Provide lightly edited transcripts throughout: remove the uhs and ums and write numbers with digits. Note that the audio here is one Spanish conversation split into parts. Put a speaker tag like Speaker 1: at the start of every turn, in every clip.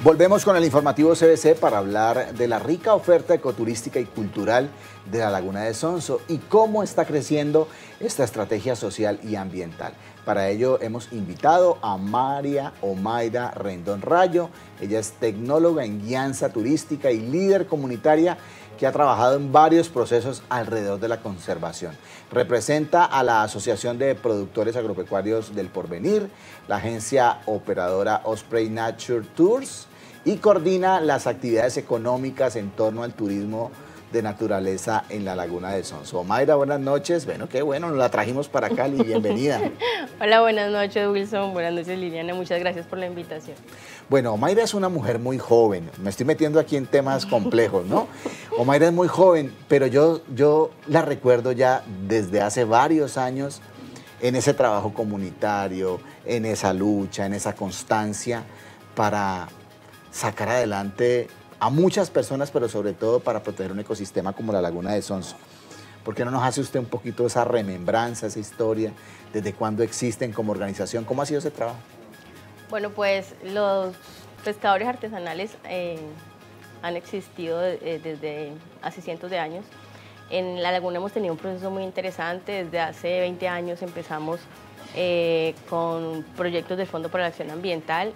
Speaker 1: Volvemos con el informativo CBC para hablar de la rica oferta ecoturística y cultural de la Laguna de Sonso y cómo está creciendo esta estrategia social y ambiental. Para ello hemos invitado a María Omaira Rendón Rayo. Ella es tecnóloga en guianza turística y líder comunitaria que ha trabajado en varios procesos alrededor de la conservación. Representa a la Asociación de Productores Agropecuarios del Porvenir, la agencia operadora Osprey Nature Tours y coordina las actividades económicas en torno al turismo de naturaleza en la Laguna de Sonso. Mayra, buenas noches. Bueno, qué bueno, nos la trajimos para Cali. Bienvenida.
Speaker 2: Hola, buenas noches, Wilson. Buenas noches, Liliana. Muchas gracias por la invitación.
Speaker 1: Bueno, Omaira es una mujer muy joven. Me estoy metiendo aquí en temas complejos, ¿no? Omaira es muy joven, pero yo la recuerdo ya desde hace varios años en ese trabajo comunitario, en esa lucha, en esa constancia para sacar adelante a muchas personas, pero sobre todo para proteger un ecosistema como la Laguna de Sonso. ¿Por qué no nos hace usted un poquito esa remembranza, esa historia, desde cuándo existen como organización? ¿Cómo ha sido ese trabajo?
Speaker 2: Bueno, pues los pescadores artesanales han existido desde hace cientos de años. En la Laguna hemos tenido un proceso muy interesante. Desde hace 20 años empezamos con proyectos del Fondo para la Acción Ambiental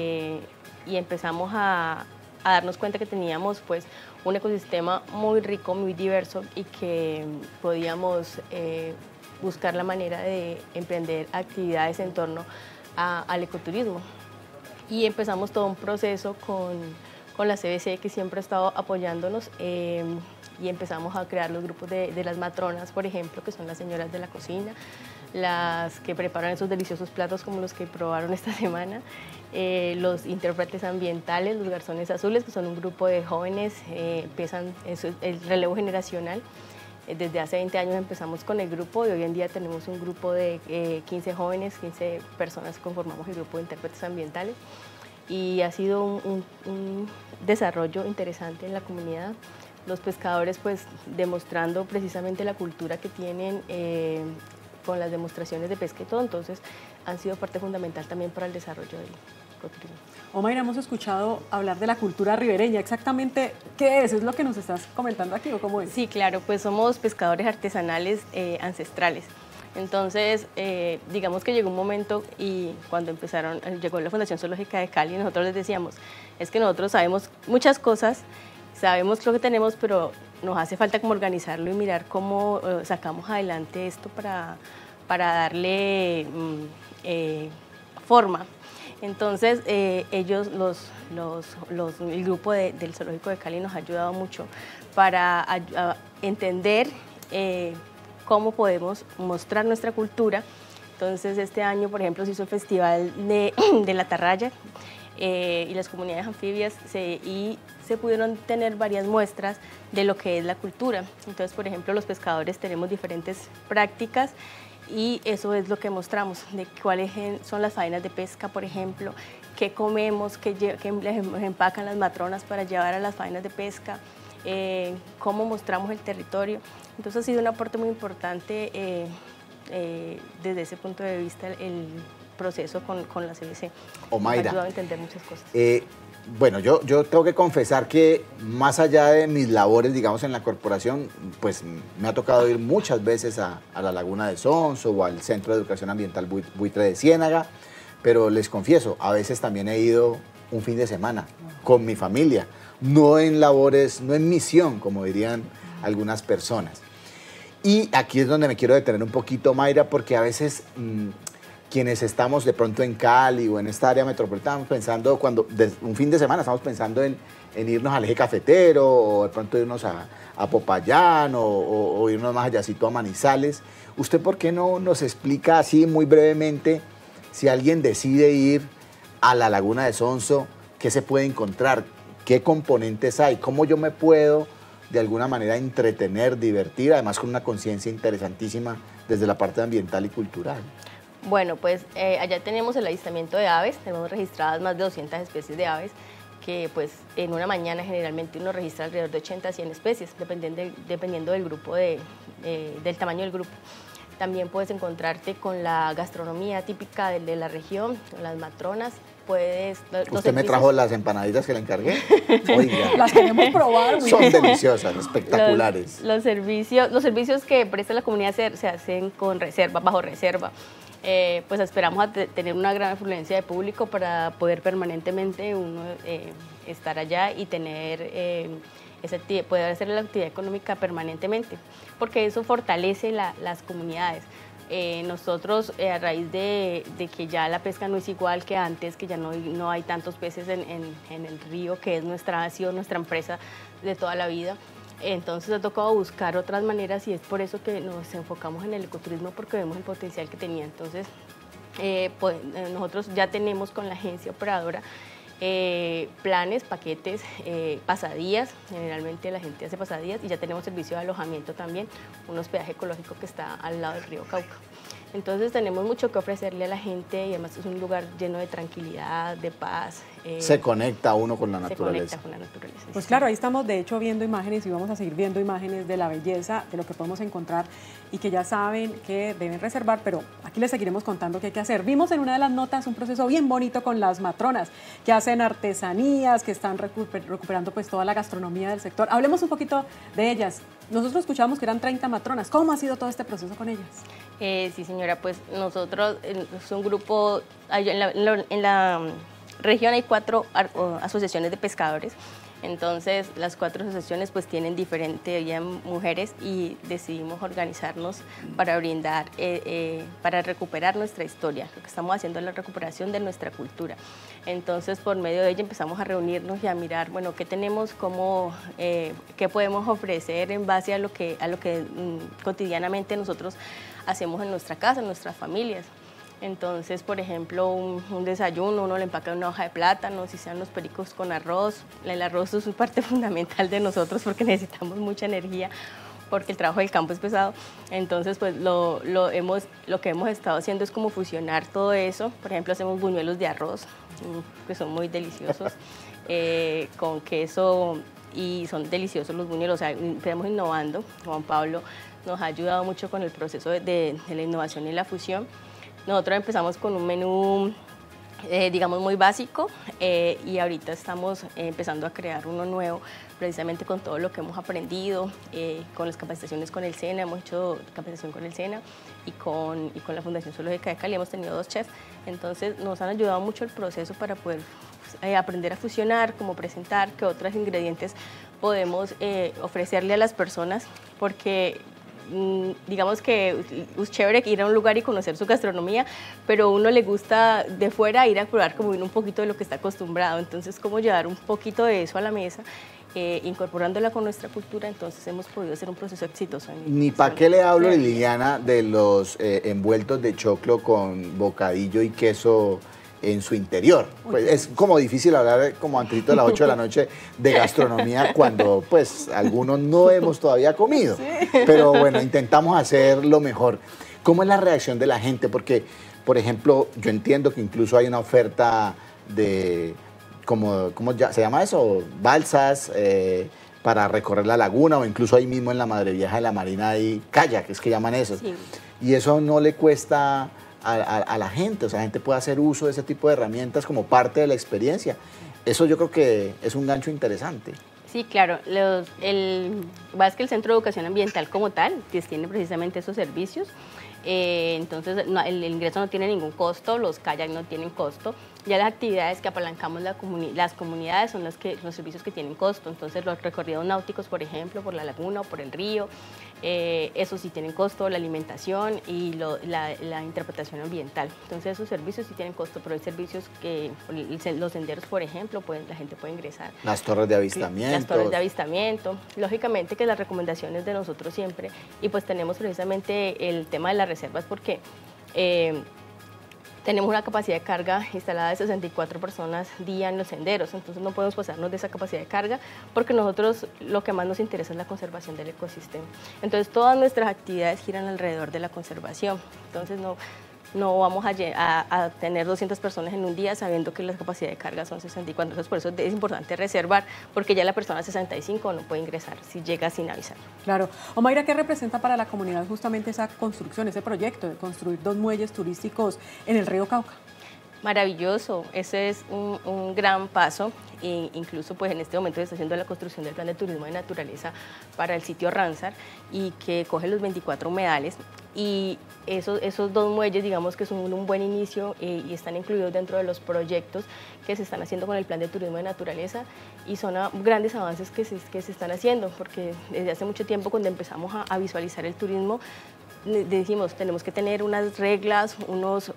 Speaker 2: y empezamos a darnos cuenta que teníamos pues un ecosistema muy rico, muy diverso y que podíamos buscar la manera de emprender actividades en torno al ecoturismo. Y empezamos todo un proceso con la CBC, que siempre ha estado apoyándonos, y empezamos a crear los grupos de las matronas, por ejemplo, que son las señoras de la cocina, las que preparan esos deliciosos platos como los que probaron esta semana, los intérpretes ambientales, los garzones azules, que son un grupo de jóvenes, empiezan el relevo generacional. Desde hace 20 años empezamos con el grupo y hoy en día tenemos un grupo de 15 jóvenes, 15 personas que conformamos el grupo de intérpretes ambientales y ha sido un desarrollo interesante en la comunidad. Los pescadores pues demostrando precisamente la cultura que tienen con las demostraciones de pesca y todo, entonces han sido parte fundamental también para el desarrollo del ecoturismo.
Speaker 3: Omaira, hemos escuchado hablar de la cultura ribereña. ¿Exactamente qué es? ¿Es lo que nos estás comentando aquí o cómo es?
Speaker 2: Sí, claro, pues somos pescadores artesanales ancestrales. Entonces, digamos que llegó un momento y cuando llegó la Fundación Zoológica de Cali, nosotros les decíamos, es que nosotros sabemos muchas cosas, sabemos lo que tenemos, pero nos hace falta como organizarlo y mirar cómo sacamos adelante esto para darle forma. Entonces, ellos, el grupo del Zoológico de Cali nos ha ayudado mucho para entender cómo podemos mostrar nuestra cultura. Entonces, este año, por ejemplo, se hizo el Festival de la Atarraya y las comunidades anfibias y se pudieron tener varias muestras de lo que es la cultura. Entonces, por ejemplo, los pescadores tenemos diferentes prácticas y eso es lo que mostramos, de cuáles son las faenas de pesca, por ejemplo, qué comemos, qué les empacan las matronas para llevar a las faenas de pesca, cómo mostramos el territorio. Entonces ha sido un aporte muy importante desde ese punto de vista el proceso con la CBC.
Speaker 1: Omaira,
Speaker 2: nos ha ayudado a entender muchas cosas.
Speaker 1: Bueno, yo tengo que confesar que más allá de mis labores, digamos, en la corporación, pues me ha tocado ir muchas veces a la Laguna de Sonso o al Centro de Educación Ambiental Buitre de Ciénaga, pero les confieso, a veces también he ido un fin de semana con mi familia, no en labores, no en misión, como dirían algunas personas. Y aquí es donde me quiero detener un poquito, Mayra, porque a veces quienes estamos de pronto en Cali o en esta área metropolitana, pensando un fin de semana estamos pensando en irnos al eje cafetero o de pronto irnos a Popayán o irnos más allácito a Manizales. ¿Usted por qué no nos explica así muy brevemente si alguien decide ir a la Laguna de Sonso, qué se puede encontrar, qué componentes hay, cómo yo me puedo de alguna manera entretener, divertir, además con una conciencia interesantísima desde la parte ambiental y cultural?
Speaker 2: Bueno, pues allá tenemos el avistamiento de aves, tenemos registradas más de 200 especies de aves, que pues en una mañana generalmente uno registra alrededor de 80 a 100 especies, dependiendo del grupo, del tamaño del grupo. También puedes encontrarte con la gastronomía típica de la región, las matronas.
Speaker 1: ¿Usted me trajo las empanaditas que le encargué? Oiga.
Speaker 3: Las queremos probar.
Speaker 1: Son deliciosas, espectaculares.
Speaker 2: Los servicios que presta la comunidad se hacen con reserva, bajo reserva. Pues esperamos tener una gran afluencia de público para poder permanentemente uno estar allá y tener poder hacer la actividad económica permanentemente, porque eso fortalece las comunidades. Nosotros, a raíz de que ya la pesca no es igual que antes, que ya no hay tantos peces en el río, que ha sido nuestra empresa de toda la vida, entonces ha tocado buscar otras maneras y es por eso que nos enfocamos en el ecoturismo, porque vemos el potencial que tenía. Entonces, nosotros ya tenemos con la agencia operadora planes, paquetes, pasadías. Generalmente la gente hace pasadías y ya tenemos servicio de alojamiento también, un hospedaje ecológico que está al lado del río Cauca. Entonces tenemos mucho que ofrecerle a la gente y además es un lugar lleno de tranquilidad, de paz.
Speaker 1: Se conecta uno con la naturaleza.
Speaker 2: Se conecta con la naturaleza.
Speaker 3: Pues claro, ahí estamos de hecho viendo imágenes y vamos a seguir viendo imágenes de la belleza, de lo que podemos encontrar y que ya saben que deben reservar, pero aquí les seguiremos contando qué hay que hacer. Vimos en una de las notas un proceso bien bonito con las matronas que hacen artesanías, que están recuperando pues toda la gastronomía del sector. Hablemos un poquito de ellas. Nosotros escuchamos que eran 30 matronas. ¿Cómo ha sido todo este proceso con ellas?
Speaker 2: Sí, señora, pues nosotros, es un grupo, en la región hay 4 asociaciones de pescadores, entonces las 4 asociaciones pues tienen diferentes mujeres y decidimos organizarnos para brindar, para recuperar nuestra historia. Lo que estamos haciendo es la recuperación de nuestra cultura. Entonces por medio de ella empezamos a reunirnos y a mirar, bueno, qué tenemos, qué podemos ofrecer en base a lo que cotidianamente nosotros hacemos en nuestra casa, en nuestras familias. Entonces, por ejemplo, un desayuno, uno le empaca una hoja de plátano, si sean los pericos con arroz. El arroz es una parte fundamental de nosotros porque necesitamos mucha energía, porque el trabajo del campo es pesado. Entonces, pues lo que hemos estado haciendo es como fusionar todo eso. Por ejemplo, hacemos buñuelos de arroz, que son muy deliciosos, con queso, y son deliciosos los buñuelos. O sea, estamos innovando. Juan Pablo nos ha ayudado mucho con el proceso de la innovación y la fusión. Nosotros empezamos con un menú, digamos, muy básico y ahorita estamos empezando a crear uno nuevo, precisamente con todo lo que hemos aprendido, con las capacitaciones con el SENA. Hemos hecho capacitación con el SENA y con la Fundación Zoológica de Cali. Hemos tenido 2 chefs, entonces nos han ayudado mucho el proceso para poder aprender a fusionar, cómo presentar, qué otros ingredientes podemos ofrecerle a las personas, porque digamos que es chévere ir a un lugar y conocer su gastronomía, pero a uno le gusta de fuera ir a probar como un poquito de lo que está acostumbrado. Entonces, cómo llevar un poquito de eso a la mesa, incorporándola con nuestra cultura. Entonces hemos podido hacer un proceso exitoso.
Speaker 1: Ni para qué le hablo, Liliana, de los envueltos de choclo con bocadillo y queso en su interior. Pues es como difícil hablar como antrito a las 8 de la noche de gastronomía cuando pues algunos no hemos todavía comido. Sí. Pero bueno, intentamos hacer lo mejor. ¿Cómo es la reacción de la gente? Porque, por ejemplo, yo entiendo que incluso hay una oferta de, ¿cómo se llama eso? Balsas para recorrer la laguna, o incluso ahí mismo en la Madre Vieja de la Marina hay kayak, es que llaman eso. Sí. Y eso no le cuesta a la gente, o sea, la gente puede hacer uso de ese tipo de herramientas como parte de la experiencia. Eso yo creo que es un gancho interesante.
Speaker 2: Sí, claro. Es que el Centro de Educación Ambiental como tal tiene precisamente esos servicios. Entonces el ingreso no tiene ningún costo, los kayak no tienen costo. Ya las actividades que apalancamos las comunidades son los servicios que tienen costo. Entonces los recorridos náuticos, por ejemplo, por la laguna o por el río, eso sí tienen costo, la alimentación y la interpretación ambiental. Entonces esos servicios sí tienen costo, pero hay servicios que los senderos, por ejemplo, la gente puede ingresar.
Speaker 1: Las torres de avistamiento.
Speaker 2: Las torres de avistamiento. Lógicamente que las recomendaciones de nosotros siempre, y pues tenemos precisamente el tema de las reservas porque tenemos una capacidad de carga instalada de 64 personas día en los senderos, entonces no podemos pasarnos de esa capacidad de carga porque nosotros lo que más nos interesa es la conservación del ecosistema. Entonces todas nuestras actividades giran alrededor de la conservación. Entonces no vamos a tener 200 personas en un día sabiendo que la capacidad de carga son 64. Entonces, por eso es importante reservar, porque ya la persona 65 no puede ingresar si llega sin avisar.
Speaker 3: Claro. Omaira, ¿qué representa para la comunidad justamente esa construcción, ese proyecto de construir 2 muelles turísticos en el río Cauca?
Speaker 2: Maravilloso, ese es un gran paso. E incluso pues en este momento se está haciendo la construcción del plan de turismo de naturaleza para el sitio Ramsar y que coge los 24 humedales, y esos 2 muelles digamos que son un buen inicio y están incluidos dentro de los proyectos que se están haciendo con el plan de turismo de naturaleza, y son grandes avances que se están haciendo, porque desde hace mucho tiempo cuando empezamos a visualizar el turismo decimos tenemos que tener unas reglas, unos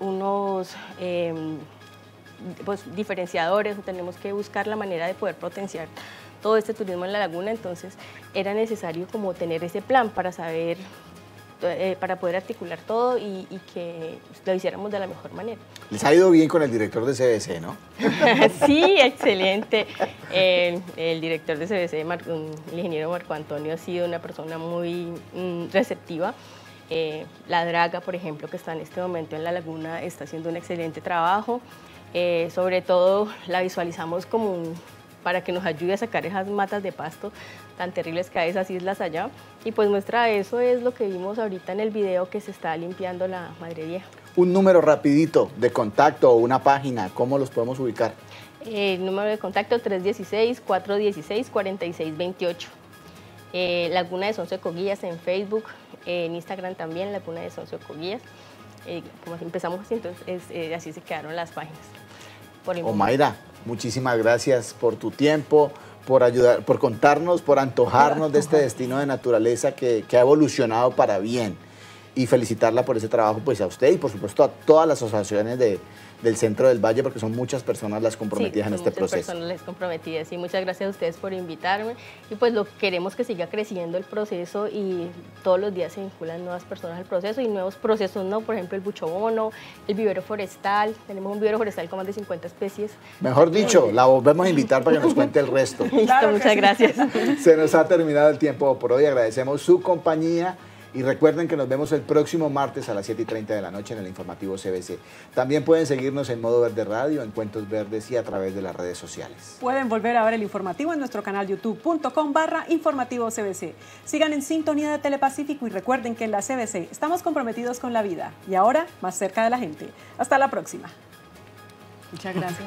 Speaker 2: pues, diferenciadores, tenemos que buscar la manera de poder potenciar todo este turismo en la laguna. Entonces era necesario como tener ese plan para saber, para poder articular todo y que lo hiciéramos de la mejor manera.
Speaker 1: Les ha ido bien con el director de CBC, ¿no?
Speaker 2: Sí, excelente. El director de CBC, el ingeniero Marco Antonio, ha sido una persona muy receptiva. La draga, por ejemplo, que está en este momento en la laguna, está haciendo un excelente trabajo. Sobre todo la visualizamos como para que nos ayude a sacar esas matas de pasto tan terribles que hay esas islas allá. Y pues muestra eso es lo que vimos ahorita en el video, que se está limpiando la Madre Vieja. Un
Speaker 1: número rapidito de contacto o una página, ¿cómo los podemos ubicar?
Speaker 2: El número de contacto 316-416-4628. Laguna de Sonso de Coguillas en Facebook, en Instagram también, Laguna de Sonso de Coguillas. Como empezamos así, entonces así se quedaron las páginas.
Speaker 1: Omaira, muchísimas gracias por tu tiempo, por ayudar, por contarnos, por antojarnos de este destino de naturaleza que ha evolucionado para bien, y felicitarla por ese trabajo, pues a usted y por supuesto a todas las asociaciones del Centro del Valle, porque son muchas personas las comprometidas en este proceso. Sí, muchas personas las comprometidas, y muchas gracias a ustedes por invitarme, y pues queremos que siga creciendo el proceso, y todos los días se vinculan nuevas personas al proceso y nuevos procesos, ¿no? Por ejemplo, el buchobono, el vivero forestal, tenemos un vivero forestal con más de 50 especies. Mejor dicho, la volvemos a invitar para que nos cuente el resto.
Speaker 2: Listo, claro, muchas gracias.
Speaker 1: Se nos ha terminado el tiempo por hoy, agradecemos su compañía. Y recuerden que nos vemos el próximo martes a las 7:30 de la noche en el informativo CBC. También pueden seguirnos en Modo Verde Radio, en Cuentos Verdes y a través de las redes sociales.
Speaker 3: Pueden volver a ver el informativo en nuestro canal youtube.com/informativo CBC. Sigan en sintonía de Telepacífico y recuerden que en la CBC estamos comprometidos con la vida y ahora más cerca de la gente. Hasta la próxima. Muchas gracias.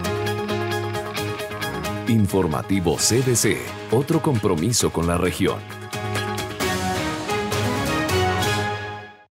Speaker 4: Informativo CBC, otro compromiso con la región.